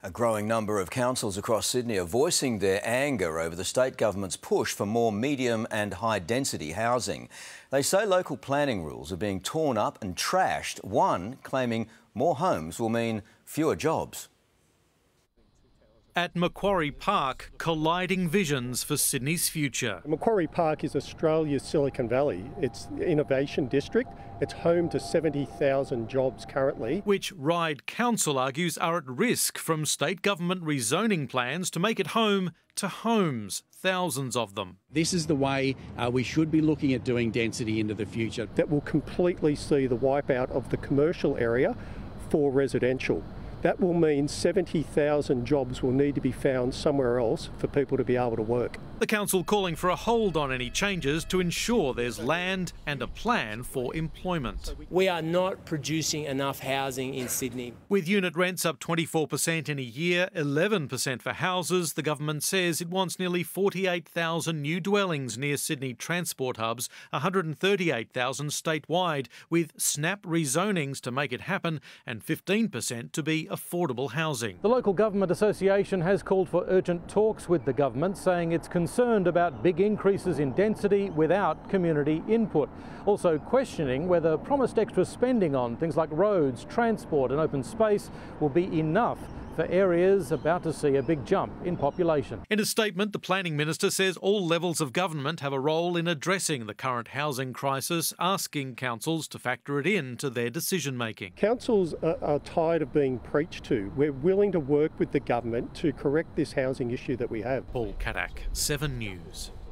A growing number of councils across Sydney are voicing their anger over the state government's push for more medium and high density housing. They say local planning rules are being torn up and trashed, one claiming more homes will mean fewer jobs. At Macquarie Park, colliding visions for Sydney's future. Macquarie Park is Australia's Silicon Valley. It's an innovation district. It's home to 70,000 jobs currently. Which Ryde Council argues are at risk from state government rezoning plans to make it home to homes, thousands of them. This is the way we should be looking at doing density into the future. That will completely see the wipeout of the commercial area for residential. That will mean 70,000 jobs will need to be found somewhere else for people to be able to work. The council calling for a hold on any changes to ensure there's land and a plan for employment. We are not producing enough housing in Sydney. With unit rents up 24% in a year, 11% for houses, the government says it wants nearly 48,000 new dwellings near Sydney transport hubs, 138,000 statewide, with snap rezonings to make it happen and 15% to be affordable housing. The local government association has called for urgent talks with the government, saying it's concerned about big increases in density without community input. Also questioning whether promised extra spending on things like roads, transport and open space will be enough for areas about to see a big jump in population. In a statement, the Planning Minister says all levels of government have a role in addressing the current housing crisis, asking councils to factor it into their decision-making. Councils are tired of being preached to. We're willing to work with the government to correct this housing issue that we have. Paul Kadak, 7 News.